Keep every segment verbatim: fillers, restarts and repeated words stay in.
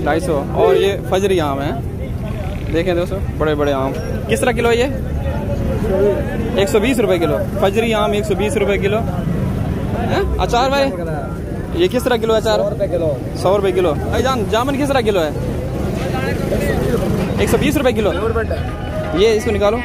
ढाई सौ। और ये फजरी आम है, देखें दोस्तों, बड़े बड़े आम। किस तरह किलो है ये? एक सौ बीस रुपये किलो। फजरी आम एक सौ बीस रुपये किलो है। अचार भाई ये किस तरह किलो है? अचार सौ रुपये किलो। भाई जान जामुन किस तरह किलो है? एक सौ बीस रुपये किलो। ये इसको निकालो,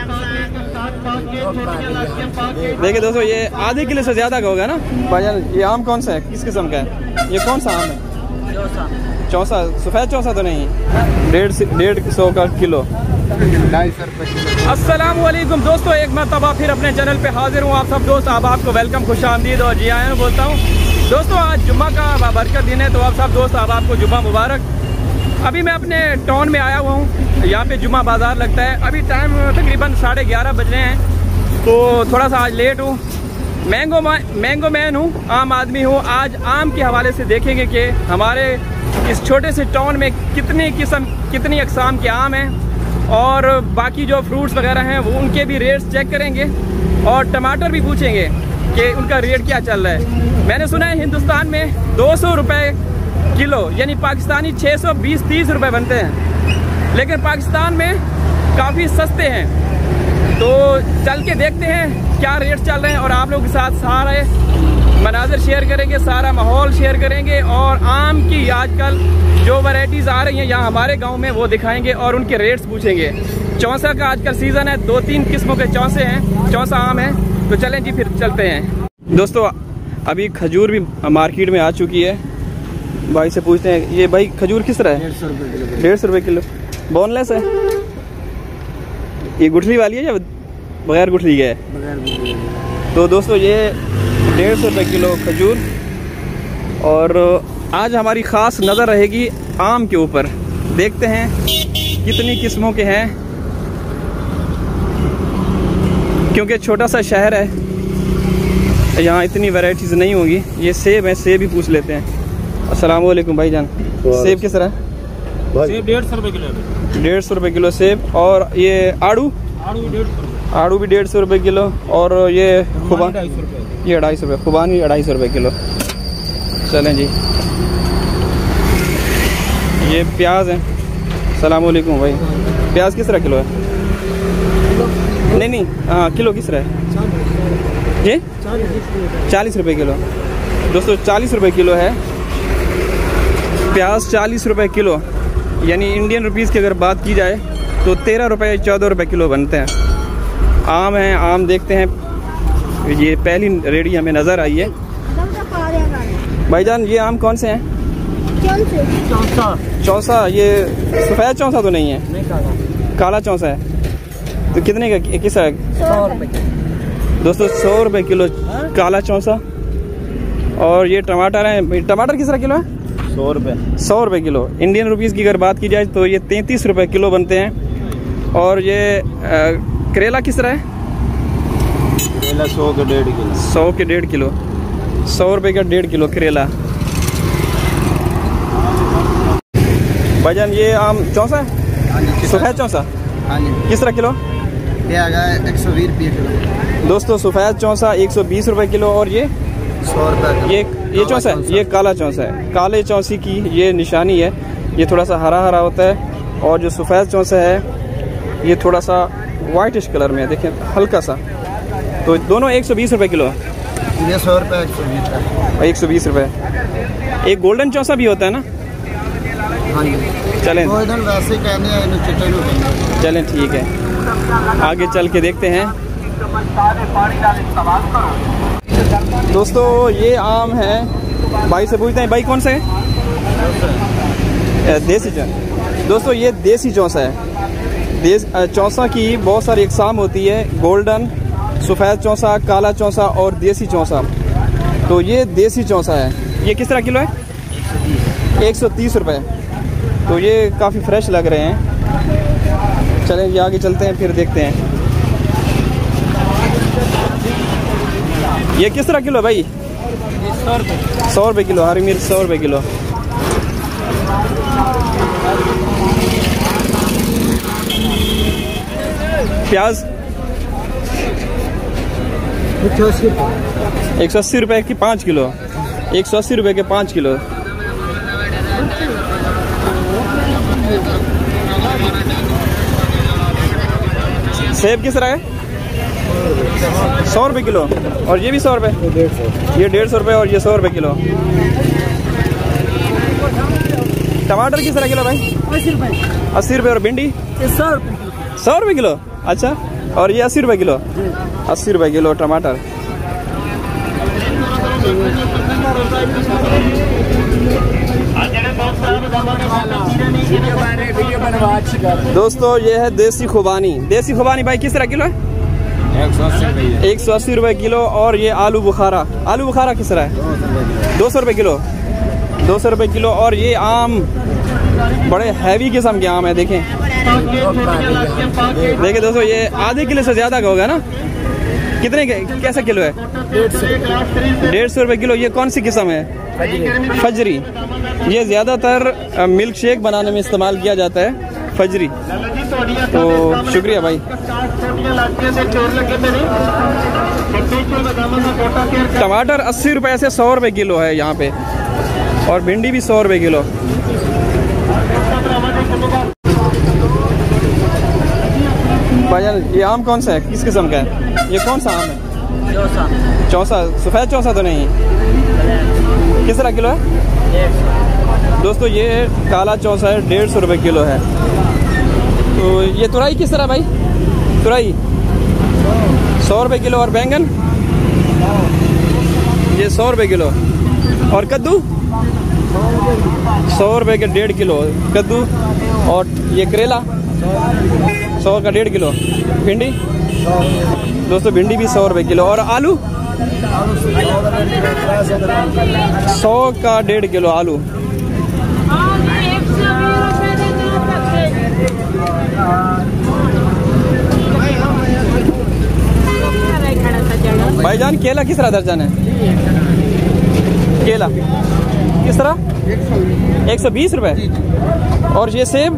देखिए दोस्तों, ये आधे किलो से ज़्यादा का होगा ना भाईजान। ये आम कौन सा है, किस किस्म का है? ये कौन सा आम है? चौसा। सफ़ेद चौसा तो नहीं? डेढ़ डेढ़ सौ का किलो, ढाई सौ रुपये किलो। अस्सलाम वालेकुम दोस्तों, एक मरतबा फिर अपने चैनल पे हाजिर हूँ। आप सब दोस्त, अब आपको वेलकम, खुश आमदीद और जी आया बोलता हूँ। दोस्तों आज जुम्मा का बरकत दिन है, तो आप सब दोस्त, अब आपको जुम्मा मुबारक। अभी मैं अपने टाउन में आया हुआ हूँ, यहाँ पे जुम्मा बाज़ार लगता है। अभी टाइम तकरीबन साढ़े ग्यारह बज रहे हैं, तो थोड़ा सा आज लेट हूँ। मैंगो मैंगो मैन हूँ, आम आदमी हूँ। आज आम के हवाले से देखेंगे कि हमारे इस छोटे से टाउन में कितनी किस्म कितनी अक़साम के आम हैं, और बाकी जो फ्रूट्स वगैरह हैं वो उनके भी रेट्स चेक करेंगे, और टमाटर भी पूछेंगे कि उनका रेट क्या चल रहा है। मैंने सुना है हिंदुस्तान में दो सौ रुपये किलो, यानी पाकिस्तानी छः सौ बीस तीस रुपये बनते हैं, लेकिन पाकिस्तान में काफ़ी सस्ते हैं। तो चल के देखते हैं क्या रेट चल रहे हैं, और आप लोगों के साथ सारे मनाज़र शेयर करेंगे, सारा माहौल शेयर करेंगे, और आम की आजकल जो वैरायटीज़ आ रही हैं यहाँ हमारे गांव में वो दिखाएंगे, और उनके रेट्स पूछेंगे। चौसा का आजकल सीज़न है, दो तीन किस्मों के चौसे हैं, चौसा आम है। तो चलें जी, फिर चलते हैं। दोस्तों अभी खजूर भी मार्केट में आ चुकी है। भाई से पूछते हैं, ये भाई खजूर किस तरह है? डेढ़ सौ रुपये डेढ़ सौ रुपये किलो। बोनलेस है? ये गुठली वाली है या बगैर गुठली है? बगैर गुठली। तो दोस्तों ये डेढ़ सौ रुपये किलो खजूर। और आज हमारी ख़ास नज़र रहेगी आम के ऊपर। देखते हैं कितनी किस्मों के हैं, क्योंकि छोटा सा शहर है, यहाँ इतनी वैरायटीज़ नहीं होगी। ये सेब है, सेब ही पूछ लेते हैं। अस्सलाम वालेकुम भाईजान, सेब किस तरह है? सेब डेढ़ सौ रुपये किलो। डेढ़ सौ रुपये किलो सेब। और ये आड़ू? आड़ू डेढ़ सौ आड़ू भी डेढ़ सौ रुपये किलो। और ये खुबानी ढाई सौ रुपये ये अढ़ाई सौ रुपये खुबानी अढ़ाई सौ रुपये किलो। चलें जी, ये प्याज है। अस्सलाम वालेकुम भाई, प्याज किस तरह किलो है? नहीं नहीं हाँ, किलो किस तरह है जी? चालीस रुपये किलो। दोस्तों चालीस रुपये किलो है प्याज, चालीस रुपये किलो, यानी इंडियन रुपीज़ की अगर बात की जाए तो तेरह रुपये चौदह रुपये किलो बनते हैं। आम है, आम देखते हैं। ये पहली रेडी हमें नज़र आई है। भाईजान ये आम कौन से हैं? चौसा। चौसा, ये सफ़ेद चौसा तो नहीं है? नहीं, काला काला चौसा है। तो कितने का किस है? सौ रुपये दोस्तों, सौ रुपये किलो काला चौसा। और ये टमाटर है, टमाटर किस तरह किलो है? सौ रुपये सौ रुपये किलो। इंडियन रुपीज़ की अगर बात की जाए तो ये तैंतीस रुपये किलो बनते हैं। और ये आ, करेला किस तरह है? करेला सौ के डेढ़ किलो। सौ के डेढ़ किलो सौ रुपये का डेढ़ किलो करेला। भाईजान ये आम चौसा है? सफ़ेद चौसा? हाँ जी। किस तरह किलो? ये आ गया एक सौ बीस रुपये किलो। दोस्तों सफ़ेद चौसा एक सौ बीस रुपये किलो। और ये सौ रुपये। ये ये चौसा है, ये काला चौसा है। काले चौसी की ये निशानी है, ये थोड़ा सा हरा हरा होता है। और जो सफ़ेद चौसा है ये थोड़ा सा वाइटिश कलर में है, देखें हल्का सा। तो दोनों एक सौ बीस रुपये किलो है। ये सौ रुपये एक सौ बीस एक सौ बीस रुपये। एक गोल्डन चौसा भी होता है ना? हाँ जी। चलें वैसे कहने चलें, ठीक है, आगे चल के देखते हैं। दोस्तों ये आम है, भाई से पूछते हैं, भाई कौन सा है? देसी चौसा। दोस्तों ये देसी चौसा है। देस चौसा की बहुत सारी अक़साम होती है, गोल्डन, सफ़ेद चौसा, काला चौसा और देसी चौसा। तो ये देसी चौसा है। ये किस तरह किलो है? एक सौ तीस रुपये। तो ये काफ़ी फ्रेश लग रहे हैं। चलें ये आगे चलते हैं, फिर देखते हैं। ये किस तरह किलो भाई? सौ रुपये सौ रुपये किलो। हरी मिर्च सौ रुपये किलो। प्याज एक सौ अस्सी रुपये की पाँच किलो। एक सौ अस्सी रुपये के पाँच किलो। सेब किस तरह है? सौ रुपये किलो। और ये भी सौ रुपये? ये डेढ़ सौ रुपये और ये सौ रुपये किलो। टमाटर किस तरह किलो भाई? अस्सी रुपये। अस्सी रुपये। और भिंडी? सौ रुपये। सौ रुपये किलो? अच्छा। और ये अस्सी रुपये किलो? अस्सी रुपये किलो टमाटर। दोस्तों ये है देसी खुबानी। देसी खुबानी भाई किस तरह किलो है? एक सौ अस्सी रुपये किलो। और ये आलू बुखारा? आलू बुखारा किस तरह है? दो सौ रुपये किलो। दो सौ रुपये किलो। और ये आम बड़े हैवी किस्म के आम है, देखें देखें दोस्तों, ये आधे किलो से ज़्यादा का होगा ना? कितने के कैसा किलो है? डेढ़ सौ रुपये किलो। ये कौन सी किस्म है? फजरी। ये ज़्यादातर मिल्क शेक बनाने में इस्तेमाल किया जाता है, फजरी। तो शुक्रिया भाई। टमाटर अस्सी रुपये से सौ रुपये किलो है यहाँ पे। और भिंडी भी सौ रुपये किलो। भाईजान ये आम कौन सा है? किस किस्म का है? ये कौन सा आम है? चौसा। चौसा? सफ़ेद चौसा तो नहीं? किस तरह किलो है? दोस्तों ये काला चौसा है, डेढ़ सौ रुपये किलो है। तो ये तुरई किस तरह भाई? तुरई सौ रुपये किलो। और बैंगन? ये सौ रुपये किलो। और कद्दू? सौ रुपये के डेढ़ किलो कद्दू। और ये करेला सौ का डेढ़ किलो। भिंडी? दोस्तों भिंडी भी सौ रुपये किलो। और आलू? सौ का डेढ़ किलो आलू। भाईजान केला किस तरह दर्जन है? केला किस तरह? एक सौ बीस रुपये। और ये सेब?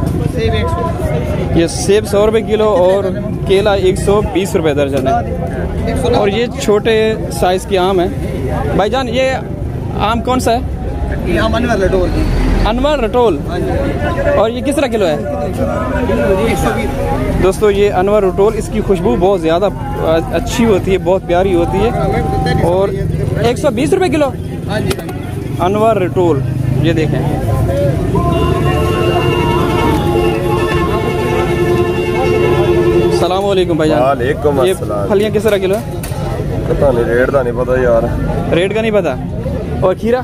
ये सेब सौ रुपये किलो और केला एक सौ बीस रुपये दर्जन है। और ये छोटे साइज़ के आम है। भाईजान ये आम कौन सा है? ये आम अनवर रटोल। अनवर रटोल। और ये किस तरह किलो है? दोस्तों ये अनवर रटोल, इसकी खुशबू बहुत ज़्यादा अच्छी होती है, बहुत प्यारी होती है। और एक सौ बीस रुपये किलो अनवर रटोल। ये देखें सलाम वालेकुम भाईजान। वालेकुम ये अस्सलाम। फलियाँ किस तरह किलो है? पता नहीं, रेट का नहीं पता यार। रेट का नहीं पता। और खीरा?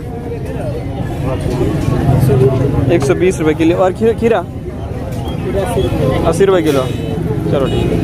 एक सौ बीस रुपये किलो। और खीरा? खीरा अस्सी रुपये किलो। चलो ठीक है।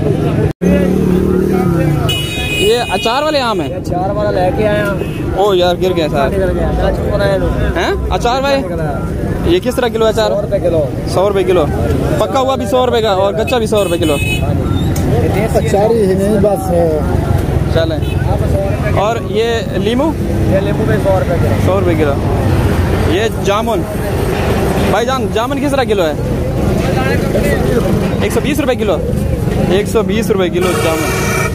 ये अचार वाले आम है? अचार वाला लेके आया। ओ यार गिर गया सर। हैं अचार भाई? ये किस तरह किलो अचार? सौ रुपये किलो। सौ रुपये किलो। पक्का हुआ भी सौ रुपये का और कच्चा भी सौ रुपये किलो। अचारी ही नहीं बस। चलें। और ये लीमू? ये लीमू भी सौ रुपये किलो। सौ रुपये किलो। ये जामुन? भाईजान जामुन किस तरह किलो है? एक सौ बीस रुपये किलो। एक सौ बीस रुपये किलो जामुन।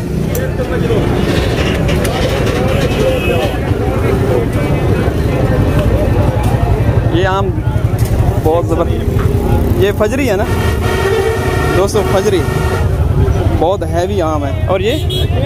ये आम बहुत ज़बरदस्त। ये फजरी है ना दोस्तों? फजरी बहुत हैवी आम है। और ये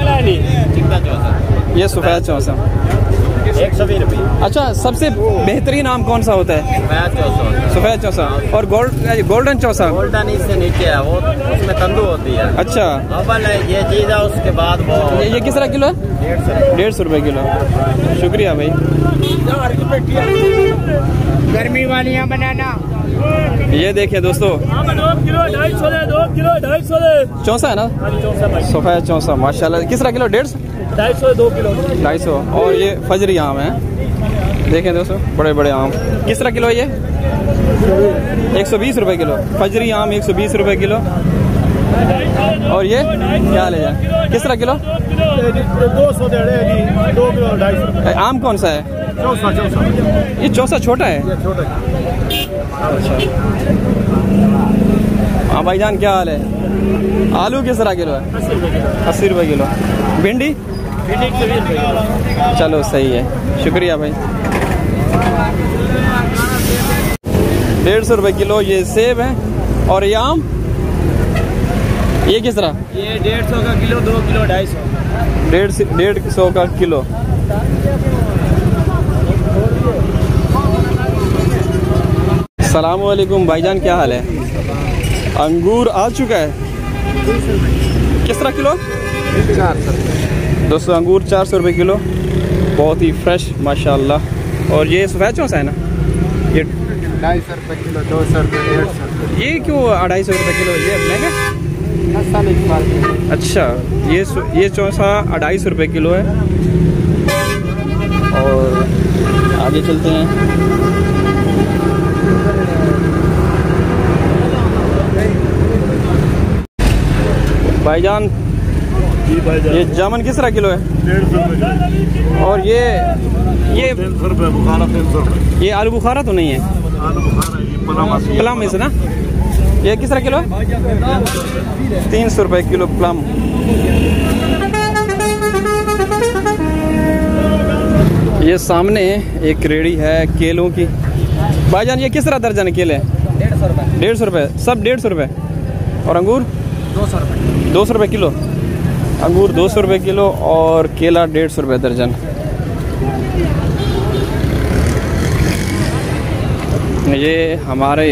ये सफ़ेद चौसा एक सौ बीस रुपये। अच्छा सबसे बेहतरीन आम कौन सा होता है? सफ़ेद चौसा। और गोल्ड गोल्डन चौसा? गोल्डन इससे नीचे है, वो उसमें तंदू होती है। अच्छा अव्वल ये चीज़ है, उसके बाद वो ये, ये किस तरह किलो है? डेढ़ सौ रुपये किलो। शुक्रिया भाई। गर्मी वालियाँ बनाना। ये देखिए दोस्तों चौसा है ना? सफ़ेद चौसा माशाल्लाह। किस तरह किलो? डेढ़ सौ? ढाई सौ दो किलो। ढाई सौ। और ये फजरी आम है, देखें दोस्तों बड़े बड़े आम। किस तरह किलो है ये? एक सौ बीस रुपये किलो। फजरी आम एक सौ बीस रुपये किलो। और ये क्या ले जाए? किस तरह किलो? दो सौ दो किलो ढाई सौ। आम कौन सा है? चौसा। चौसा ये चौसा छोटा है? छोटा। अच्छा हाँ भाईजान क्या हाल है? आलू किस तरह किलो है? अस्सी रुपये किलो। भिंडी? चलो सही है, शुक्रिया भाई। डेढ़ सौ रुपये किलो ये सेब है। और ये आम ये किस तरह? ये डेढ़ सौ का किलो, दो किलो ढाई सौ। डेढ़ से डेढ़ सौ का किलो। अस्सलामुअलैकुम भाईजान, क्या हाल है? अंगूर आ चुका है, किस तरह किलो? चार सौ। दोस्तों अंगूर चार सौ रुपये किलो, बहुत ही फ्रेश माशाल्लाह। और ये सफ़ेद चौसा है ना, ये ढाई सौ रुपये किलो, दो सौ रुपये, डेढ़ सौ। ये क्यों अढ़ाई सौ रुपये किलो, ये महंगा? अच्छा, ये ये चौसा अढ़ाई सौ रुपये किलो है। और आगे चलते हैं। भाईजान ये जामुन किस तरह किलो है? डेढ़ सौ रुपये। और ये ये तीन सौ रुपये बुखारा, तीन सौ रुपये। ये आलू बुखारा तो नहीं है? आलू बुखारा ये प्लम है। प्लम है ना, ये किस तरह किलो है? तीन सौ रुपये किलो प्लम। ये सामने एक रेड़ी है केलों की। भाईजान ये किस तरह दर्जन केले? डेढ़ सौ रुपये। डेढ़ सौ रुपये, सब डेढ़ सौ रुपये। और अंगूर दो सौ रुपये। दो सौ रुपये किलो। अंगूर दो सौ रुपये किलो और केला डेढ़ सौ रुपये दर्जन। ये हमारे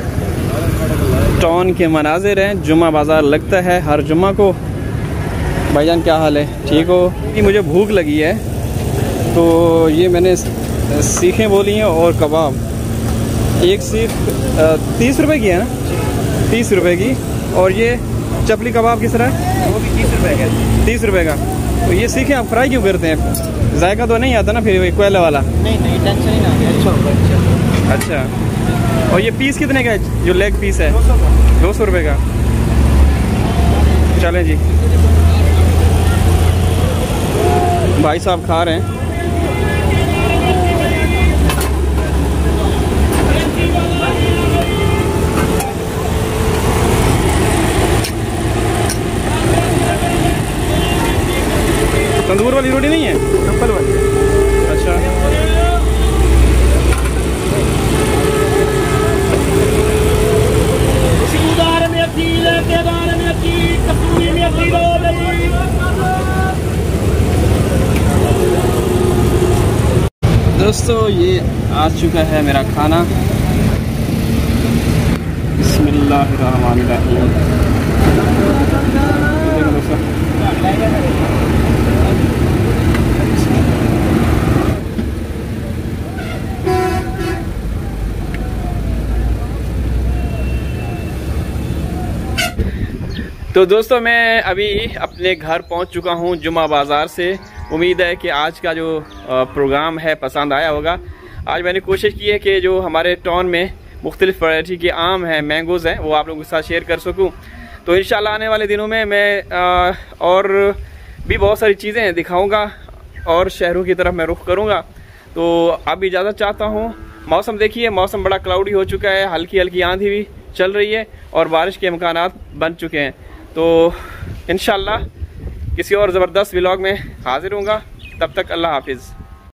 टाउन के मनाजिर हैं, जुम्मा बाज़ार लगता है हर जुम्मा को। भाईजान क्या हाल है, ठीक हो? कि मुझे भूख लगी है तो ये मैंने सीखें बोली हैं और कबाब। एक सीख तीस रुपए की है ना, तीस रुपए की। और ये चपली कबाब किस तरह है? वो भी तीस रुपये का। तीस रुपए का। तो ये सीखें आप फ्राई क्यों करते हैं? जायका तो नहीं आता ना फिर वही कोयला वाला? नहीं नहीं, टेंशन ही ना, अच्छा होगा। अच्छा अच्छा। और ये पीस कितने का है जो लेग पीस है? दो सौ रुपये का। चलें जी, भाई साहब खा रहे हैं। तंदूर वाली रोटी नहीं है, सिंपल वाली। अच्छा। दोस्तों ये आ चुका है मेरा खाना। बिस्मिल्लाहिर्रहमानिर्रहीम। देखो दोस्तों, तो दोस्तों मैं अभी अपने घर पहुंच चुका हूं जुम्मा बाज़ार से। उम्मीद है कि आज का जो प्रोग्राम है पसंद आया होगा। आज मैंने कोशिश की है कि जो हमारे टाउन में मुख्तलिफ वैरायटी के आम हैं, मैंगोज़ हैं, वो आप लोगों के साथ शेयर कर सकूं। तो इंशाल्लाह आने वाले दिनों में मैं और भी बहुत सारी चीज़ें दिखाऊंगा और शहरों की तरफ मैं रुख करूंगा। तो अब इजाज़त चाहता हूं। मौसम देखिए, मौसम बड़ा क्लाउडी हो चुका है, हल्की हल्की आंधी भी चल रही है और बारिश के इम्कानात बन चुके हैं। तो इंशाल्लाह किसी और ज़बरदस्त व्लॉग में हाजिर होऊंगा। तब तक अल्लाह हाफिज़।